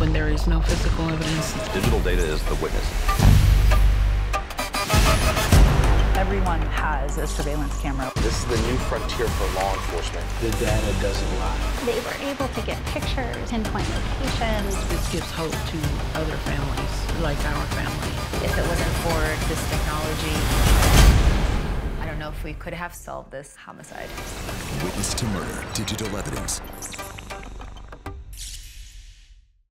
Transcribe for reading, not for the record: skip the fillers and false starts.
when there is no physical evidence. Digital data is the witness. Everyone has a surveillance camera. This is the new frontier for law enforcement. The data doesn't lie. They were able to get pictures, pinpoint locations. This gives hope to other families, like our family. If it wasn't for this technology, I don't know if we could have solved this homicide. Witness to Murder, digital evidence.